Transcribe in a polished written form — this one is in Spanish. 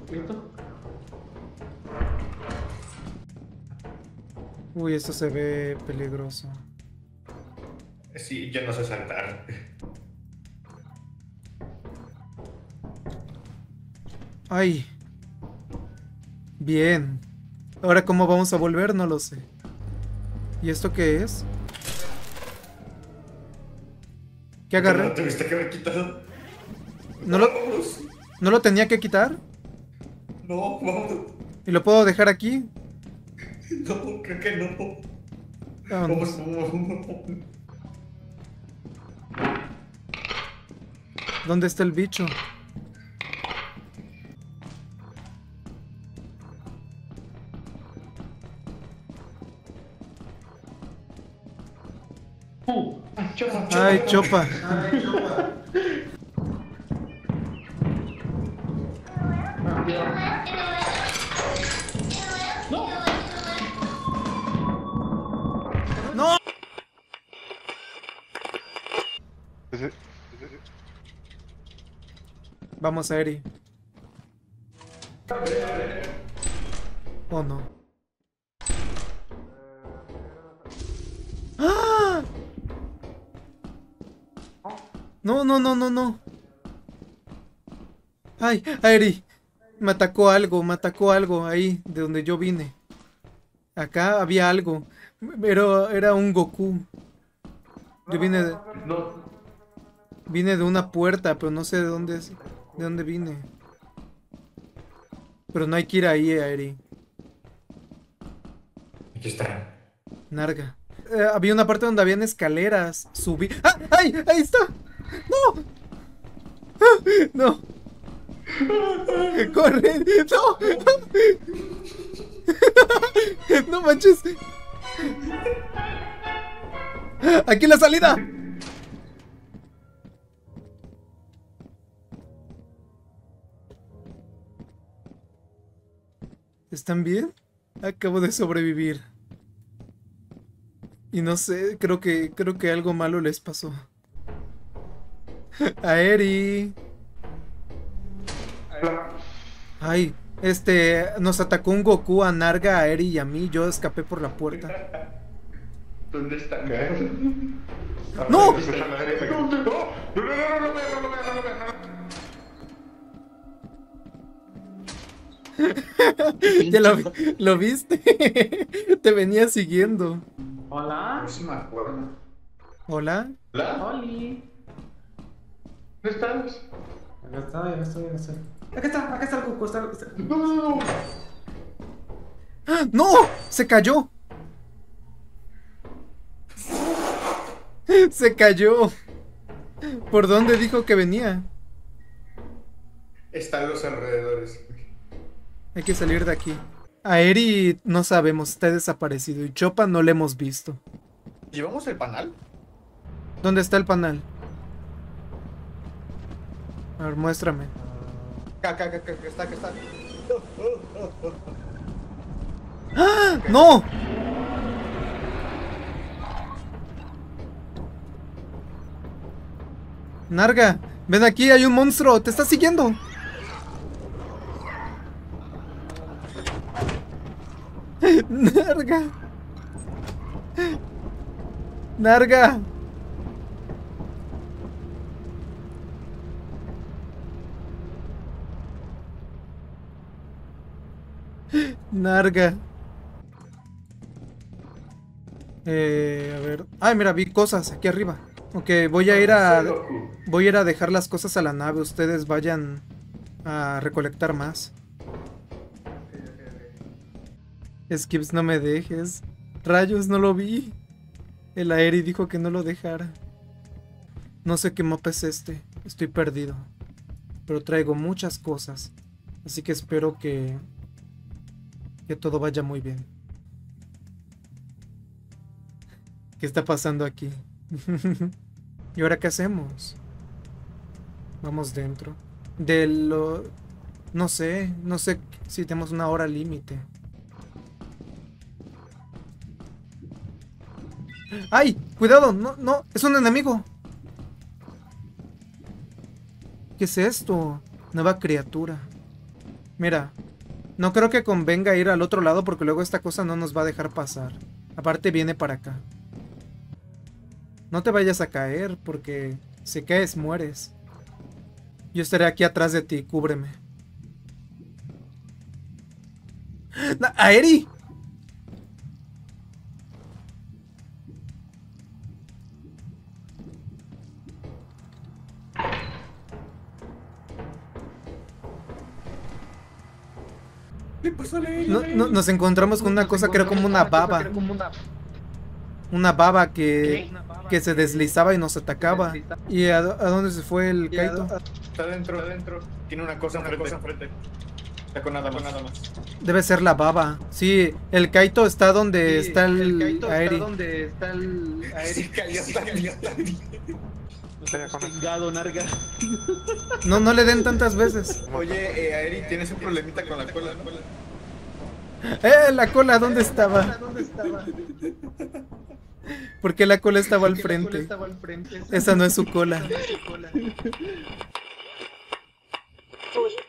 poquito. Uy, esto se ve peligroso. Sí, yo no sé saltar. Ay. Bien. Ahora, ¿cómo vamos a volver? No lo sé. ¿Y esto qué es? ¿Qué ¿No agarré? tuviste que haber quitado? ¿No lo, Vamos. no lo tenía que quitar? No, vamos. ¿Y lo puedo dejar aquí? No, creo que no. Vámonos. Vamos. ¿Dónde está el bicho? Chopa, Ay, chopa. ¡No! Vamos, Eri. Oh, no. ¡Ah! No, no, no, no, no. Ay, Eri. Me atacó algo ahí, de donde yo vine. Acá había algo, pero era un Goku. Yo No. vine de una puerta, pero no sé de dónde es, de dónde vine. Pero no hay que ir ahí, Eri. Aquí está. Narga. Había una parte donde habían escaleras. Subí. ¡Ah! ¡Ay! ¡Ahí está! ¡No! ¡Ah! ¡No! ¡Corre! ¡No! ¡No manches! ¡Aquí la salida! ¿Están bien? Acabo de sobrevivir. Y no sé, creo que algo malo les pasó. A Eri. Ay, nos atacó un Goku a Narga, a Eri y a mí. Yo escapé por la puerta. ¿Dónde está? ¡No! No, no, no, no, no, ¿Ya lo viste? Te venía siguiendo. Hola. no se me acuerdo. ¿Hola? ¿Hola? Oli. ¿Dónde estás? Acá está, acá estoy, acá estoy. Acá está el cuco, está. No, no, no. ¡Ah! ¡No! ¡Se cayó! ¡Se cayó! ¿Por dónde dijo que venía? Está en los alrededores. Hay que salir de aquí. A Eri no sabemos, está desaparecido. Y Chopa no le hemos visto. ¿Llevamos el panal? ¿Dónde está el panal? A ver, muéstrame. Acá está, acá está. ¡Ah! ¡No! Narga, ven aquí, hay un monstruo, te está siguiendo. Narga. Narga. Narga. A ver. Ay, mira, vi cosas aquí arriba. Ok, voy a ir a... Voy a ir a dejar las cosas a la nave. Ustedes vayan a recolectar más. Skips, no me dejes. Rayos, no lo vi. El Aeri dijo que no lo dejara. No sé qué mapa es este. Estoy perdido. Pero traigo muchas cosas. Así que espero que todo vaya muy bien. ¿Qué está pasando aquí? ¿Y ahora qué hacemos? Vamos dentro. De lo... No sé si tenemos una hora límite. ¡Ay! ¡Cuidado! No, no, es un enemigo. ¿Qué es esto? Nueva criatura. Mira, no creo que convenga ir al otro lado porque luego esta cosa no nos va a dejar pasar. Aparte viene para acá. No te vayas a caer porque si caes mueres. Yo estaré aquí atrás de ti, cúbreme. ¡Aeri! ¿Qué pasó a la Eri? Nos encontramos con una cosa que era como una baba. Una baba que se deslizaba y nos atacaba. ¿Y a dónde se fue el Kaito? Está adentro. Tiene una cosa enfrente. Está con nada más. Debe ser la baba. Sí, el Kaito está donde está el Aeri. Sí, cayó. Chingado, narga. No le den tantas veces. Oye, Aeri, tienes un problemita con la cola, ¿no? La cola, ¿dónde estaba? Porque la cola estaba al frente. Esa no es su cola. Uy,